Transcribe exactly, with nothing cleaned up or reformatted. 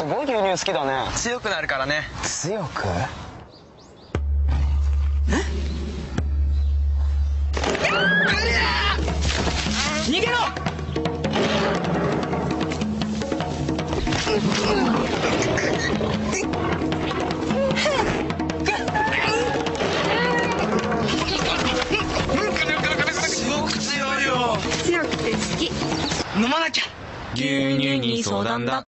すごい牛乳好きだね。 強くなるからね。 強く？ 逃げろ！すごく強いよ。 強くて好き。 飲まなきゃ。 牛乳に相談だ。